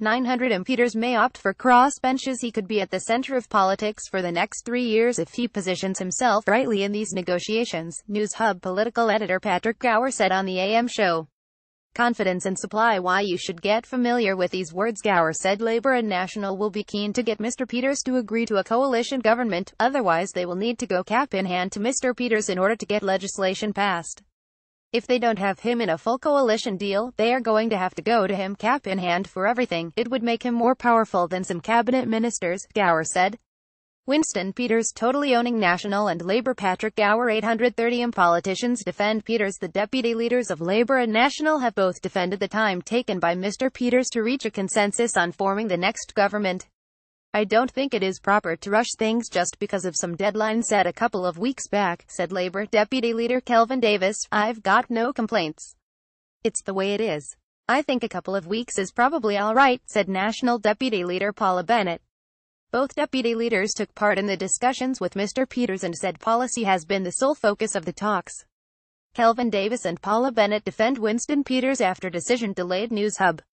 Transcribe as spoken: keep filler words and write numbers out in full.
nine hundred M Peters may opt for crossbenches. He could be at the center of politics for the next three years if he positions himself rightly in these negotiations, News Hub political editor Patrick Gower said on the A M show. Confidence and supply. Why you should get familiar with these words. Gower said Labour and National will be keen to get Mister Peters to agree to a coalition government, otherwise they will need to go cap in hand to Mister Peters in order to get legislation passed. If they don't have him in a full coalition deal, they are going to have to go to him cap in hand for everything. It would make him more powerful than some cabinet ministers, Gower said. Winston Peters totally owning National and Labour. Patrick Gower eight hundred thirty M politicians defend Peters. The deputy leaders of Labour and National have both defended the time taken by Mister Peters to reach a consensus on forming the next government. I don't think it is proper to rush things just because of some deadline set a couple of weeks back, said Labour Deputy Leader Kelvin Davis. I've got no complaints. It's the way it is. I think a couple of weeks is probably all right, said National Deputy Leader Paula Bennett. Both deputy leaders took part in the discussions with Mister Peters and said policy has been the sole focus of the talks. Kelvin Davis and Paula Bennett defend Winston Peters after decision delayed. News Hub.